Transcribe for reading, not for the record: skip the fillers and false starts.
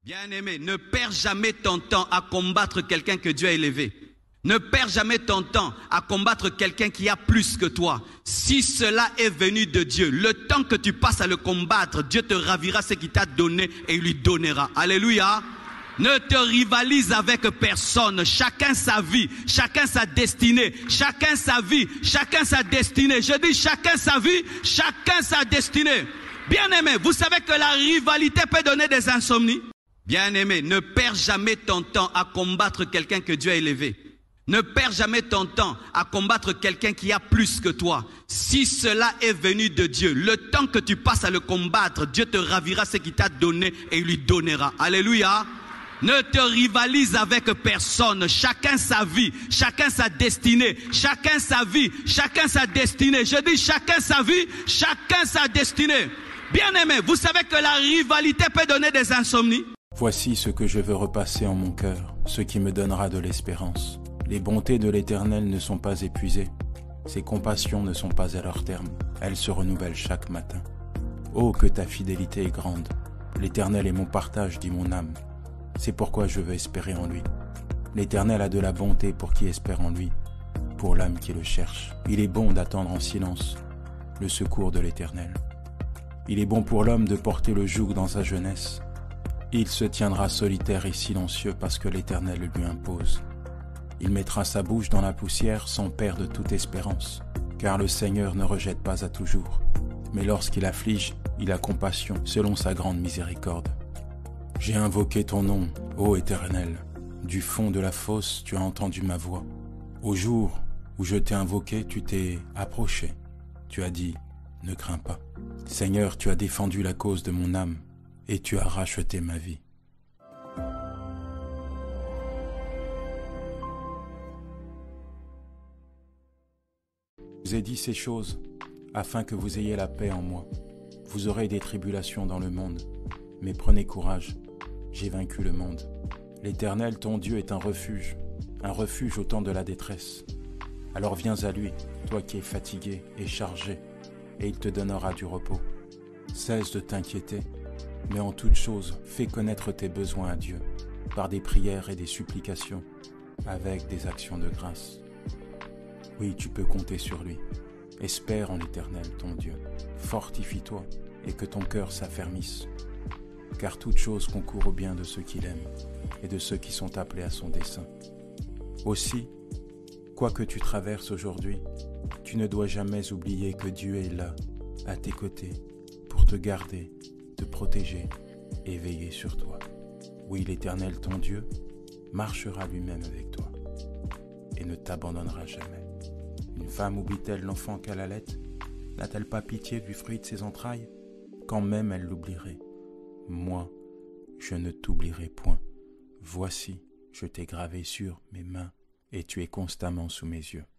Bien-aimé, ne perds jamais ton temps à combattre quelqu'un que Dieu a élevé. Ne perds jamais ton temps à combattre quelqu'un qui a plus que toi. Si cela est venu de Dieu, le temps que tu passes à le combattre, Dieu te ravira ce qu'il t'a donné et il lui donnera. Alléluia. Ne te rivalise avec personne. Chacun sa vie, chacun sa destinée. Chacun sa vie, chacun sa destinée. Je dis chacun sa vie, chacun sa destinée. Bien-aimé, vous savez que la rivalité peut donner des insomnies. Bien-aimé, ne perds jamais ton temps à combattre quelqu'un que Dieu a élevé. Ne perds jamais ton temps à combattre quelqu'un qui a plus que toi. Si cela est venu de Dieu, le temps que tu passes à le combattre, Dieu te ravira ce qu'il t'a donné et il lui donnera. Alléluia. Ne te rivalise avec personne. Chacun sa vie, chacun sa destinée. Chacun sa vie, chacun sa destinée. Je dis chacun sa vie, chacun sa destinée. Bien-aimé, vous savez que la rivalité peut donner des insomnies. Voici ce que je veux repasser en mon cœur, ce qui me donnera de l'espérance. Les bontés de l'Éternel ne sont pas épuisées. Ses compassions ne sont pas à leur terme. Elles se renouvellent chaque matin. Oh, que ta fidélité est grande. L'Éternel est mon partage, dit mon âme. C'est pourquoi je veux espérer en lui. L'Éternel a de la bonté pour qui espère en lui, pour l'âme qui le cherche. Il est bon d'attendre en silence le secours de l'Éternel. Il est bon pour l'homme de porter le joug dans sa jeunesse. Il se tiendra solitaire et silencieux parce que l'Éternel le lui impose. Il mettra sa bouche dans la poussière sans perdre toute espérance, car le Seigneur ne rejette pas à toujours. Mais lorsqu'il afflige, il a compassion selon sa grande miséricorde. J'ai invoqué ton nom, ô Éternel. Du fond de la fosse, tu as entendu ma voix. Au jour où je t'ai invoqué, tu t'es approché. Tu as dit, ne crains pas. Seigneur, tu as défendu la cause de mon âme et tu as racheté ma vie. Je vous ai dit ces choses afin que vous ayez la paix en moi. Vous aurez des tribulations dans le monde, mais prenez courage, j'ai vaincu le monde. L'Éternel, ton Dieu, est un refuge au temps de la détresse. Alors viens à lui, toi qui es fatigué et chargé, et il te donnera du repos. Cesse de t'inquiéter, mais en toute chose, fais connaître tes besoins à Dieu, par des prières et des supplications, avec des actions de grâce. Oui, tu peux compter sur lui. Espère en l'Éternel, ton Dieu. Fortifie-toi et que ton cœur s'affermisse. Car toute chose concourt au bien de ceux qu'il aime et de ceux qui sont appelés à son dessein. Aussi, quoi que tu traverses aujourd'hui, tu ne dois jamais oublier que Dieu est là, à tes côtés, pour te garder, te protéger et veiller sur toi. Oui, l'Éternel, ton Dieu, marchera lui-même avec toi et ne t'abandonnera jamais. Une femme oublie-t-elle l'enfant qu'elle allait? N'a-t-elle pas pitié du fruit de ses entrailles? Quand même elle l'oublierait. Moi, je ne t'oublierai point. Voici, je t'ai gravé sur mes mains et tu es constamment sous mes yeux.